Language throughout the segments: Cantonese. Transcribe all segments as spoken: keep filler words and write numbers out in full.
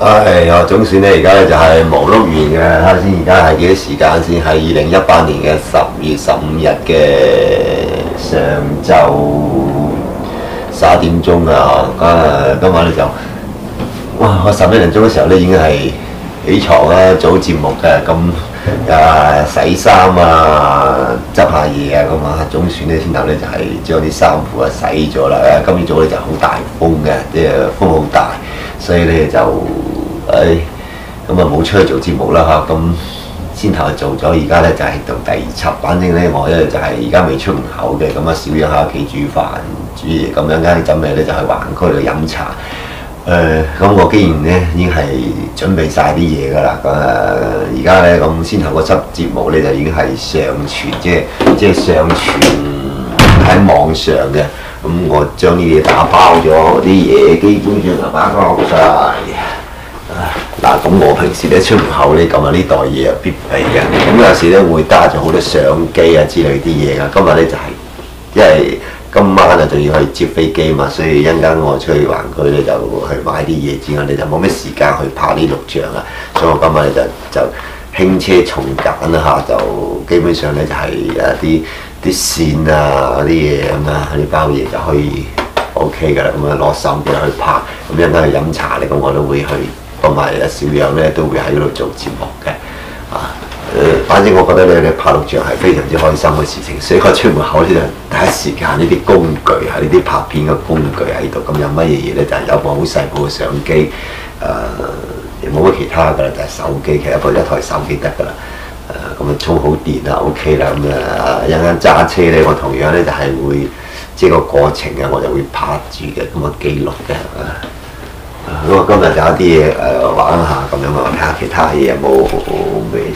唉，我總算咧，而家咧就係忙碌完嘅，睇下先，而家係幾多時間先？係二零一八年嘅十月十五日嘅上晝十一點鐘啊！啊，今晚咧就哇，我十一點鐘嘅時候咧已經係起床啦，做節目嘅，咁啊洗衫啊，執下嘢啊，咁啊，總算咧先頭咧就係將啲衫褲啊洗咗啦。今朝早咧就好大風嘅，即係風好大，所以咧就〜誒咁啊冇出去做節目啦嚇，咁先頭做咗，而家咧就係到第二輯。反正咧我咧就係而家未出門口嘅，咁啊小樣喺屋企煮飯煮嘢，咁樣間陣味咧就去橫區度飲茶。誒咁我既然咧已經係準備晒啲嘢㗎啦，咁啊而家咧咁先頭嗰輯節目咧就已經係上傳，即係即係上傳喺網上嘅。咁我將啲嘢打包咗，啲嘢基本上就打包晒。嗱，咁我平時咧出門口咧咁啊呢袋嘢啊必備嘅，咁有時咧會帶咗好多相機啊之類啲嘢啊。今日咧就係、是、因為今晚啊仲要去接飛機嘛，所以一陣間我出去橫區咧就去買啲嘢之外，你就冇咩時間去拍啲錄像啊。所以我今日咧就就輕車重簡啦嚇，就基本上咧就係誒啲啲線啊嗰啲嘢咁啊，啲包嘢就可以 O K 㗎啦。咁啊攞手機去拍，咁一陣間去飲茶咧，咁我都會去。同埋阿小樣咧都會喺嗰度做節目嘅，啊誒、呃，反正我覺得咧，你拍錄像係非常之開心嘅事情，所以我出門口咧就第一時間呢啲工具係呢啲拍片嘅工具喺度，咁有乜嘢嘢咧就係、是、有部好細部嘅相機，誒冇乜其他㗎啦，就係、是、手機，其實一部一台手機得㗎啦，誒咁啊充好電啦 O K 啦，咁啊一陣間揸車咧，我同樣咧就係、是、會即係個過程啊，我就會拍住嘅，咁啊記錄嘅。咁我今日就有啲嘢誒玩下咁樣啊，睇下其他嘢有冇咩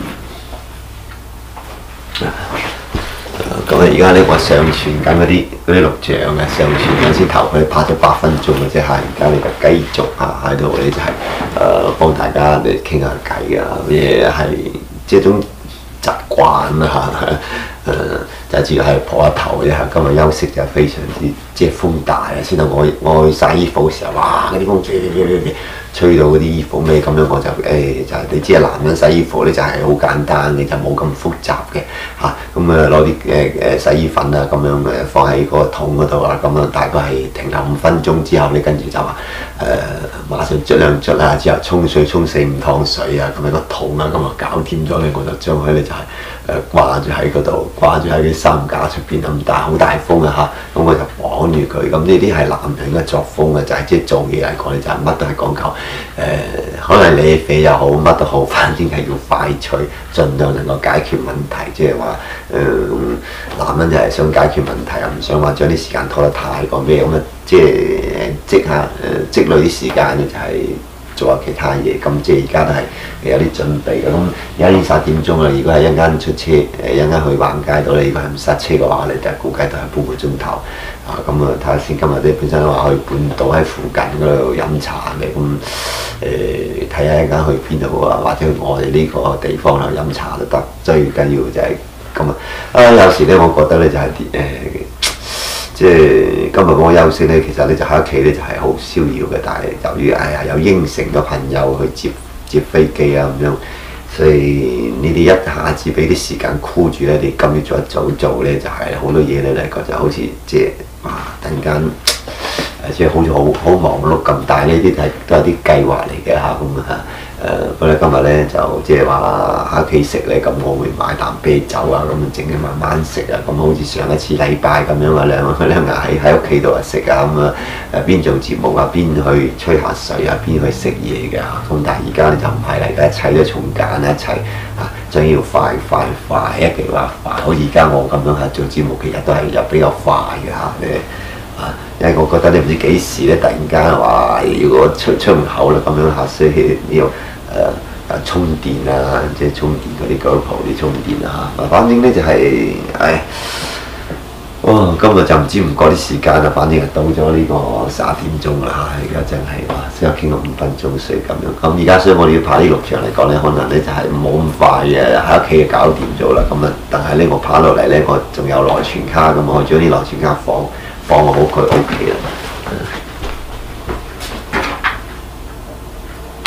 咁啊！而家咧我上傳緊嗰啲嗰啲錄像嘅，上傳緊先頭佢拍咗八分鐘嘅啫嚇，而家你就繼續嚇喺度咧就係、是、誒、呃、幫大家嚟傾下偈啊，咩係即係種習慣啦嚇誒。就主要係抱下頭啫嚇，今日休息就非常之即係風大啊！先到我我去曬衣服嘅時候，哇！嗰啲風吹吹吹吹吹到嗰啲衣服咩咁樣，我就誒、欸、就係、是、你知啊，男人洗衣服咧就係好簡單嘅，就冇咁複雜嘅嚇。咁啊攞啲誒誒洗衣粉啊咁樣誒放喺個桶嗰度啊，咁啊大概係停留五分鐘之後咧，跟住就話誒、呃、馬上捽兩捽啊，之後沖水沖四五湯水啊，咁樣個桶啊咁啊搞掂咗咧，我就將佢咧就係、是、誒掛住喺嗰度，掛住喺啲衫架出邊咁大好大風啊嚇，咁我就綁住佢。咁呢啲係男人嘅作風啊，就係即係做嘢嚟講咧，就係乜都係講求誒，可能你肥又好，乜都好，反正係要快脆，盡量能夠解決問題。即係話誒，男人就係想解決問題啊，唔想話將啲時間拖得太過咩咁啊，即係積下誒積累啲時間咧就係、是。做下其他嘢，咁即係而家都係有啲準備嘅。咁而家已經十點鐘啦，如果係一間出車，誒一間去橫街度咧，如果係唔塞車嘅話，你就估計都係半個鐘頭。啊，咁啊睇下先，今日咧本身話去半島喺附近嗰度飲茶嘅，咁誒睇下一間去邊度啊，或者去我哋呢個地方度飲茶都得。最緊要就係咁啊！啊有時咧，我覺得咧就係啲誒。即係今日我休息咧，其實咧就喺屋企咧就係好逍遙嘅，但係由於哎呀有應承咗朋友去接接飛機啊咁樣，所以呢啲一下子俾啲時間箍住咧，你今日再早做咧就係、是、好多嘢咧嚟講就好似即係哇突然間誒即係好似好好忙碌咁，但係呢啲係都係啲計劃嚟嘅嚇咁啊。誒，不過咧今日咧就即係話喺屋企食咧，咁我會買啖啤酒啊，咁整嘅慢慢食啊，咁好似上一次禮拜咁樣啊，兩兩日喺喺屋企度啊食啊，咁啊誒邊做節目啊，邊去吹下水啊，邊去食嘢嘅嚇，咁但係而家咧就唔係啦，而家一切都從簡一切啊，仲要快快快，一句話快，好似而家我咁樣嚇做節目，其實都係又比較快嘅嚇誒啊，因為我覺得你唔知幾時咧，突然間話如果出出門口啦咁樣嚇，所以要。誒誒、呃、充電啊，即係充電嗰啲 GoPro 啲充電啊嚇，反正咧就係、是，唉，哇！今日就唔知唔覺啲時間啦，反正係到咗呢個十一點鐘啦嚇，而家真係哇，先有傾咗五分鐘水咁樣。咁而家所以我哋要拍啲錄像嚟講咧，可能咧就係冇咁快嘅，喺屋企就搞掂咗啦。咁啊，但係咧我拍落嚟咧，我仲有內存卡，咁我將啲內存卡放放好佢 O K 啦。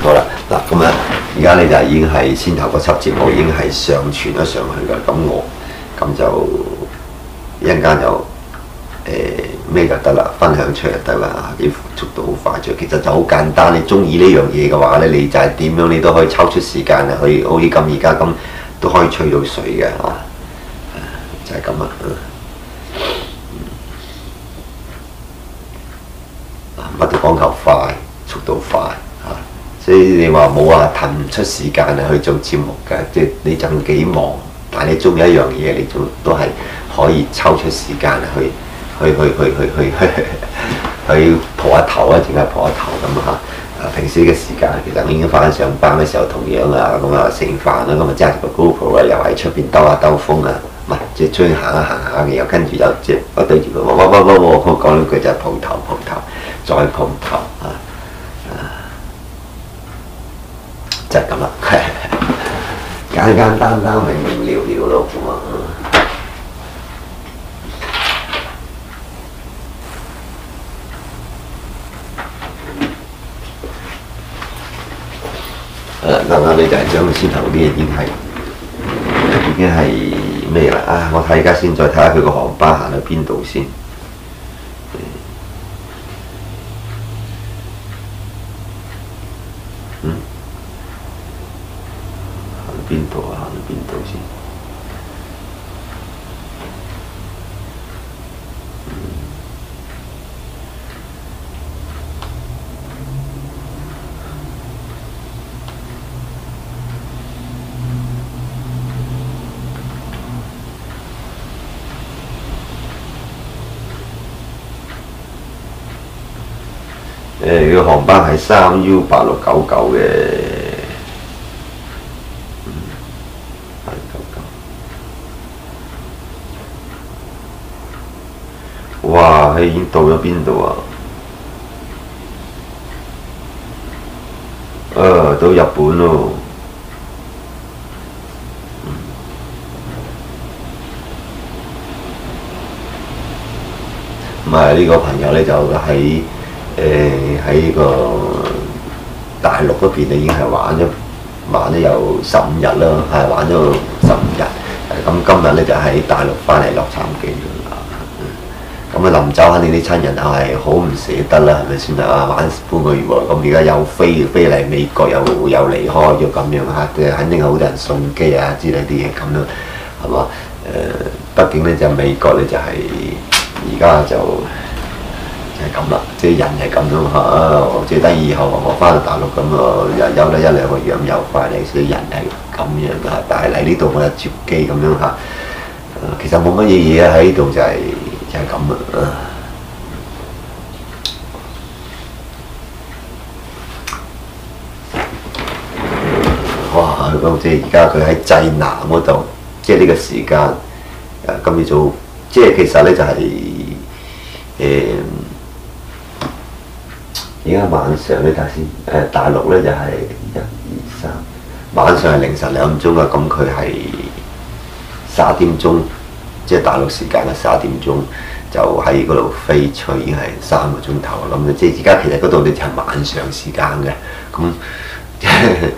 好啦，嗱咁啊，而家你就已經係先頭嗰輯節目已經係上傳咗上去㗎，咁我咁就一陣間就誒咩、呃、就得啦，分享出就得啦，啲速度好快脆，其實就好簡單。你中意呢樣嘢嘅話咧，你就係點樣你都可以抽出時間啊，可以好似咁而家咁都可以吹到水嘅嚇、啊，就係咁啊。乜都講求快，速度快嚇、啊，所以你話冇話騰唔出時間啊去做節目嘅，即係你就算幾忙，但係你中意一樣嘢，你都都係可以抽出時間去去去去去去去去蒲下頭啊，淨係蒲下頭咁嚇。啊，平時嘅時間其實我已經翻上班嘅時候同樣啊，咁啊食完飯啦，咁啊揸住個 GoPro 啊，又喺出邊兜下兜風啊，唔係即係出去行下行下嘅，又跟住又即係我對住佢，我我我我我講兩句就係蒲頭蒲頭。再碰頭啊！就係咁啦，簡簡單單、明明了了咯咁啊！誒，啱啱你就係將先頭啲嘢已經係已經係咩啦？啊，我睇而家先，再睇下佢個航班行到邊度先。邊度啊？行到邊度先？誒，個航班係三 U 八六九九嘅。哇！佢已經到咗邊度啊？誒、啊，到日本咯。唔係呢個朋友咧，就喺誒喺個大陸嗰邊咧，已經係玩咗玩咗有十五日啦，係玩咗十五日。咁今日咧就喺大陸翻嚟洛杉磯。咁啊，臨走肯定啲親人係好唔捨得啦，係咪先啊？玩半個月喎，咁而家又飛飛嚟美國又，又又離開咗咁樣嚇，即係肯定係好多人送機啊之類啲嘢咁樣，係嘛？誒、呃，畢竟咧就美國咧就係而家就就係咁啦，即係人係咁樣嚇，即係等以後我翻到大陸咁啊，又休得一兩個月咁又翻嚟，所以人係咁樣㗎。但係嚟呢度我就接機咁樣嚇，其實冇乜嘢嘢啊，喺呢度就係、是。就係咁啊！哇！咁即係而家佢喺濟南嗰度，即係呢個時間誒咁要做，即係其實咧就係誒而家晚上咧睇下先誒，大陸咧就係一二三，晚上係凌晨兩點鐘啊，咁佢係十一點鐘。即係大陸時間嘅十一點鐘，就喺嗰度飛出已經係三個鐘頭。我諗即係而家其實嗰度你就係晚上時間嘅，咁誒，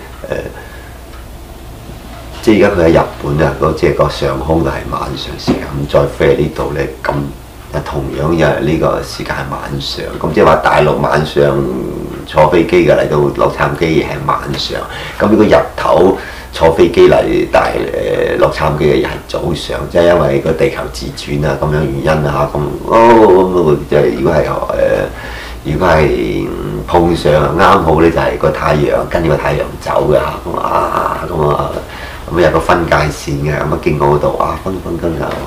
即係而家佢喺日本啊，嗰即係個上空就係晚上時間，咁再飛嚟呢度咧，咁啊同樣又係呢個時間係晚上，咁即係話大陸晚上坐飛機嘅嚟到洛杉磯係晚上，咁呢個日頭。坐飛機嚟大誒洛杉磯嘅人係早上，即係因為個地球自轉啊咁樣原因啊咁，哦咁即係如果係誒、呃，如果係碰上啱好咧，就係個太陽跟住個太陽走嘅嚇，咁啊咁啊咁有個分界線嘅，咁啊經過嗰度啊分分分啊，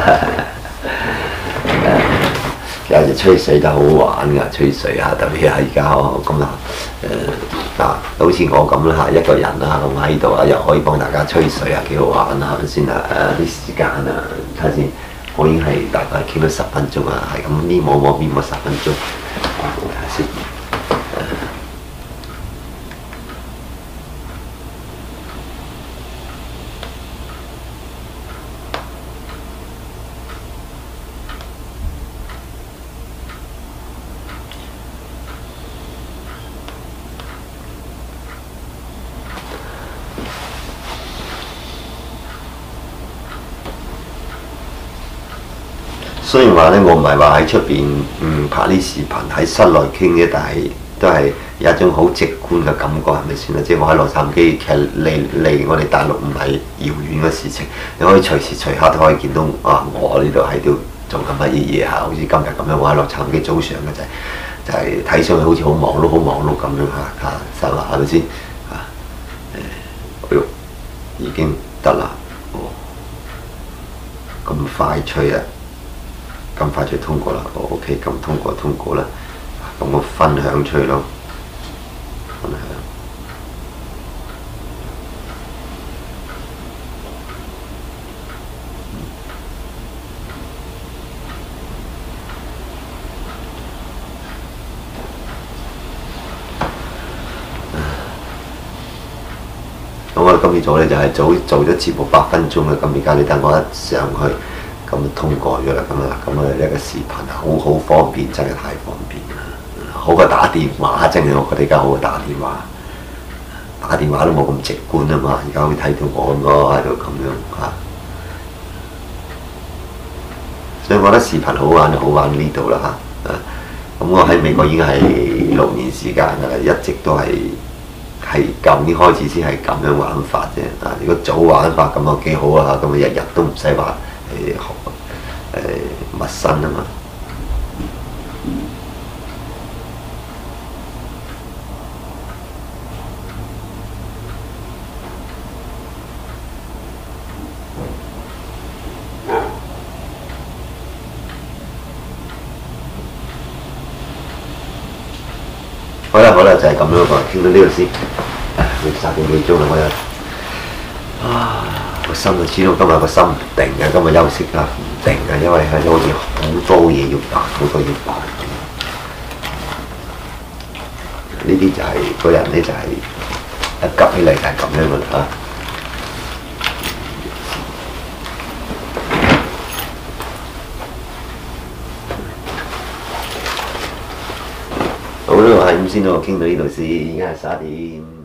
其實就吹水都好玩㗎，吹水啊特別係而家咁啊誒。嗱，好似我咁啦嚇，一個人啦咁喺度啊，又可以幫大家吹水啊，幾好玩啊，係咪先啊？誒啲時間啊，睇下先，我已經係大概傾咗十分鐘啊，係咁呢摸摸邊摸十分鐘，啊，睇下先。 雖然話咧，我唔係話喺出邊嗯拍啲視頻喺室內傾嘅，但係都係有一種好直觀嘅感覺，係咪先啊？即係我喺洛杉磯，其實離離我哋大陸唔係遙遠嘅事情，你可以隨時隨刻都可以見到啊！我呢度喺度做緊乜嘢嘢嚇，好似今日咁樣，我喺洛杉磯早上嘅就係、就係、是、睇上去好似好忙碌、好忙碌咁樣嚇嚇，實話係咪先啊？誒，哎呦，已經得啦，哦，咁快脆啊！咁快就通過啦，哦 OK，咁通過通過啦，咁我分享出去咯，分享。咁我哋今次做咧就係早做咗節目八分鐘啦，咁而家你等我一上去。咁通過咗啦，咁啊，咁啊一個視頻好好方便，真係太方便啦！好過打電話，真係我覺得而家好過打電話。打電話都冇咁直觀啊嘛，而家會睇到我咁咯喺度咁樣嚇。所以我覺得視頻好玩就好玩呢度啦嚇。咁我喺美國已經係六年時間㗎啦，一直都係係舊年開始先係咁樣玩法啫。啊，如果早玩法咁啊幾好啊，咁啊日日都唔使話。誒學誒陌生啊嘛，好啦好啦，就係咁樣個，傾到呢度先，要三點幾鐘啦，我又啊〜個心啊，始終今日個心唔定嘅，今日休息啦，唔定嘅，因為係好似好多嘢要辦，好多要辦。呢啲就係、是、個人咧，就係、是、一急起嚟就係咁樣嘅啦。好啦，係咁先咯，傾到呢度先，而家係十一點。